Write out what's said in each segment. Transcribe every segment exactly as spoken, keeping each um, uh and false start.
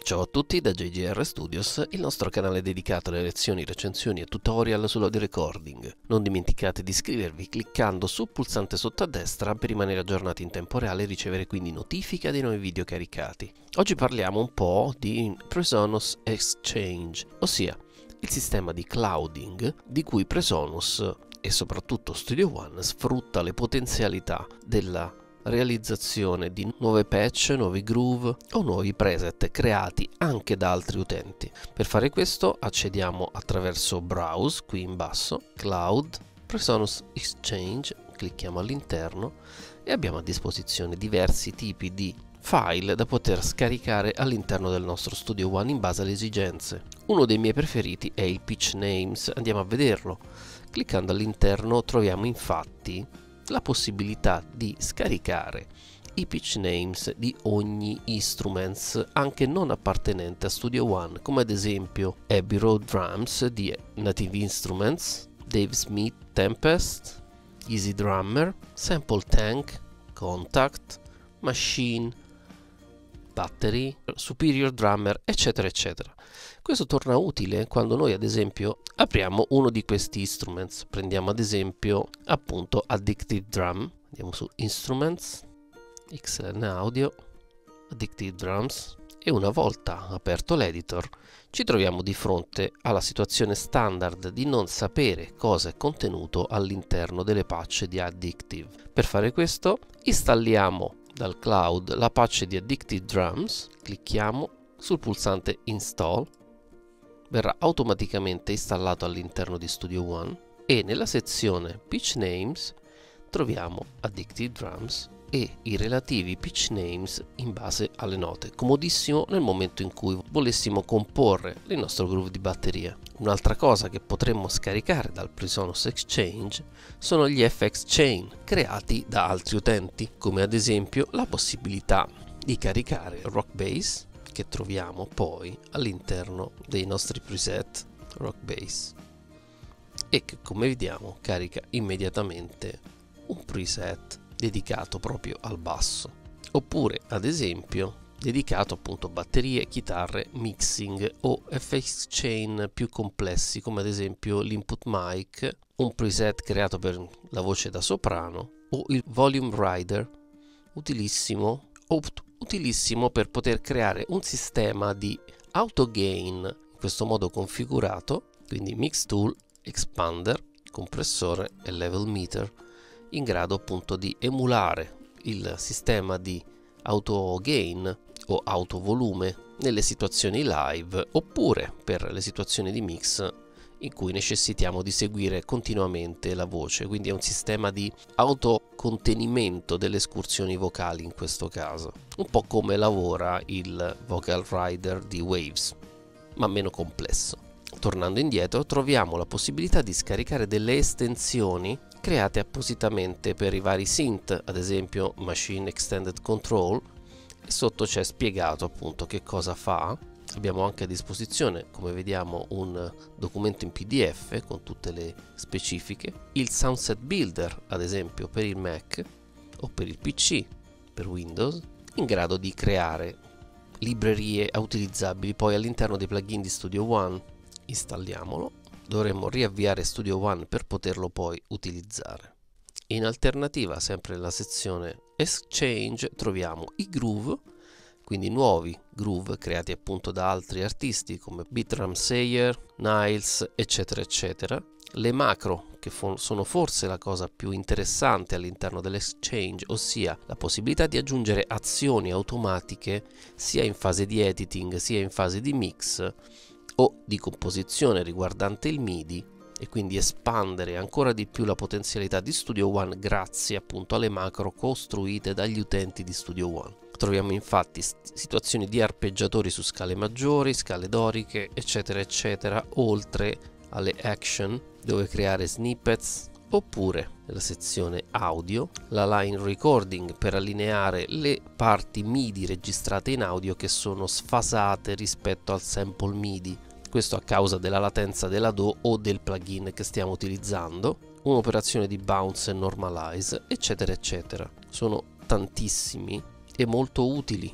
Ciao a tutti da J G R Studios, il nostro canale dedicato alle lezioni, recensioni e tutorial sull'audio recording. Non dimenticate di iscrivervi cliccando sul pulsante sotto a destra per rimanere aggiornati in tempo reale e ricevere quindi notifica dei nuovi video caricati. Oggi parliamo un po' di Presonus Exchange, ossia il sistema di clouding di cui Presonus e soprattutto Studio One sfrutta le potenzialità della realizzazione di nuove patch, nuovi groove o nuovi preset creati anche da altri utenti. Per fare questo accediamo attraverso Browse qui in basso, Cloud, Presonus Exchange, clicchiamo all'interno e abbiamo a disposizione diversi tipi di file da poter scaricare all'interno del nostro Studio One in base alle esigenze. Uno dei miei preferiti è il Pitch Names, andiamo a vederlo. Cliccando all'interno troviamo infatti la possibilità di scaricare i pitch names di ogni instruments anche non appartenente a Studio One, come ad esempio Abbey Road Drums di Native Instruments, Dave Smith Tempest, Easy Drummer, Sample Tank, Contact, Machine, Battery, Superior Drummer, eccetera eccetera. Questo torna utile quando noi ad esempio apriamo uno di questi instruments. Prendiamo ad esempio appunto Addictive Drum, andiamo su Instruments, X L N Audio, Addictive Drums e una volta aperto l'editor ci troviamo di fronte alla situazione standard di non sapere cosa è contenuto all'interno delle patch di Addictive. Per fare questo installiamo dal cloud la patch di Addictive Drums, clicchiamo sul pulsante Install, verrà automaticamente installato all'interno di Studio One e nella sezione Pitch Names troviamo Addictive Drums e i relativi pitch names in base alle note. Comodissimo nel momento in cui volessimo comporre il nostro groove di batteria. Un'altra cosa che potremmo scaricare dal Presonus Exchange sono gli F X Chain creati da altri utenti, come ad esempio la possibilità di caricare Rock Bass, che troviamo poi all'interno dei nostri preset Rock Bass e che come vediamo carica immediatamente un preset dedicato proprio al basso, oppure ad esempio dedicato appunto a batterie, chitarre, mixing o F X Chain più complessi come ad esempio l'input mic, un preset creato per la voce da soprano o il volume rider, utilissimo utilissimo per poter creare un sistema di auto gain in questo modo configurato, quindi mix tool, expander, compressore e level meter, in grado appunto di emulare il sistema di auto gain o auto volume nelle situazioni live oppure per le situazioni di mix in cui necessitiamo di seguire continuamente la voce, quindi è un sistema di autocontenimento delle escursioni vocali in questo caso, un po' come lavora il Vocal Rider di Waves, ma meno complesso. Tornando indietro troviamo la possibilità di scaricare delle estensioni create appositamente per i vari synth, ad esempio Machine Extended Control, e sotto c'è spiegato appunto che cosa fa. Abbiamo anche a disposizione, come vediamo, un documento in P D F con tutte le specifiche, il Soundset Builder ad esempio per il Mac o per il P C, per Windows, in grado di creare librerie utilizzabili poi all'interno dei plugin di Studio One. Installiamolo, dovremmo riavviare Studio One per poterlo poi utilizzare. In alternativa, sempre nella sezione Exchange, troviamo i groove, quindi nuovi groove creati appunto da altri artisti come Beatram Sayer, Niles, eccetera eccetera. Le macro, che sono forse la cosa più interessante all'interno dell'Exchange, ossia la possibilità di aggiungere azioni automatiche sia in fase di editing sia in fase di mix o di composizione riguardante il MIDI, e quindi espandere ancora di più la potenzialità di Studio One grazie appunto alle macro costruite dagli utenti di Studio One. Troviamo infatti situazioni di arpeggiatori su scale maggiori, scale doriche, eccetera eccetera, oltre alle action dove creare snippets, oppure nella sezione audio la line recording per allineare le parti MIDI registrate in audio che sono sfasate rispetto al sample MIDI. Questo a causa della latenza della D A W o del plugin che stiamo utilizzando, un'operazione di bounce e normalize, eccetera eccetera. Sono tantissimi e molto utili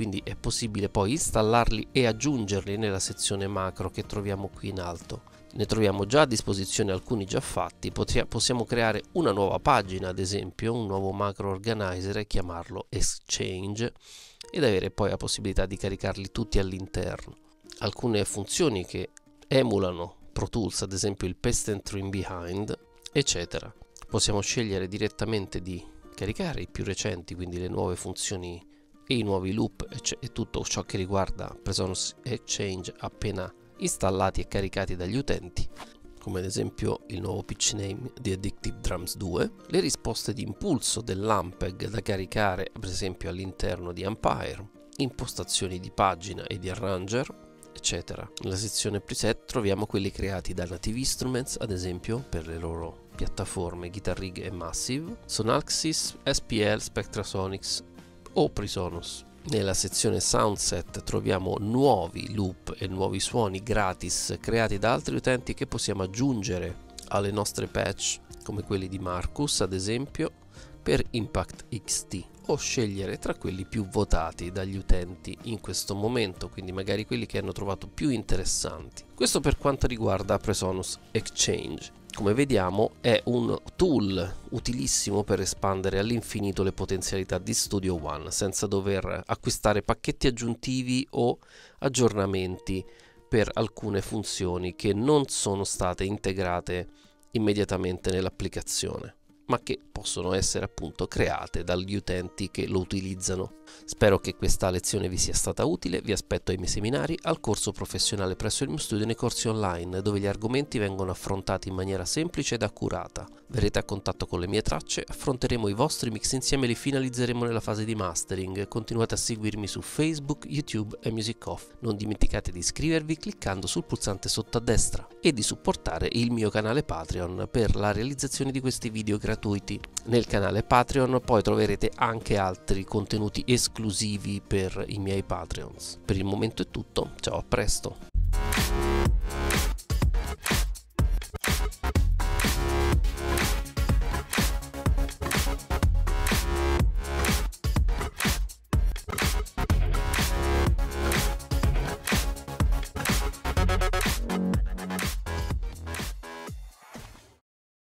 quindi è possibile poi installarli e aggiungerli nella sezione macro che troviamo qui in alto. Ne troviamo già a disposizione alcuni già fatti, possiamo creare una nuova pagina, ad esempio un nuovo macro organizer e chiamarlo Exchange ed avere poi la possibilità di caricarli tutti all'interno. Alcune funzioni che emulano Pro Tools, ad esempio il Paste and Trim Behind, eccetera. Possiamo scegliere direttamente di caricare i più recenti, quindi le nuove funzioni e i nuovi loop e tutto ciò che riguarda Presonus Exchange appena installati e caricati dagli utenti, come ad esempio il nuovo pitch name di Addictive Drums due, le risposte di impulso dell'Ampeg da caricare per esempio all'interno di Ampere, impostazioni di pagina e di arranger, eccetera. Nella sezione preset troviamo quelli creati da Native Instruments, ad esempio per le loro piattaforme Guitar Rig e Massive, Sonalxis, S P L, Spectrasonics o Presonus. Nella sezione Soundset troviamo nuovi loop e nuovi suoni gratis creati da altri utenti che possiamo aggiungere alle nostre patch, come quelli di Marcus ad esempio per Impact X T, o scegliere tra quelli più votati dagli utenti in questo momento, quindi magari quelli che hanno trovato più interessanti. Questo per quanto riguarda Presonus Exchange. Come vediamo è un tool utilissimo per espandere all'infinito le potenzialità di Studio One senza dover acquistare pacchetti aggiuntivi o aggiornamenti per alcune funzioni che non sono state integrate immediatamente nell'applicazione, ma che possono essere appunto create dagli utenti che lo utilizzano. Spero che questa lezione vi sia stata utile, vi aspetto ai miei seminari, al corso professionale presso il mio studio e nei corsi online, dove gli argomenti vengono affrontati in maniera semplice ed accurata. Verrete a contatto con le mie tracce, affronteremo i vostri mix insieme e li finalizzeremo nella fase di mastering. Continuate a seguirmi su Facebook, YouTube e Music Off. Non dimenticate di iscrivervi cliccando sul pulsante sotto a destra e di supportare il mio canale Patreon per la realizzazione di questi video gratuiti. Nel canale Patreon poi troverete anche altri contenuti esclusivi per i miei Patreons. Per il momento è tutto, ciao, a presto!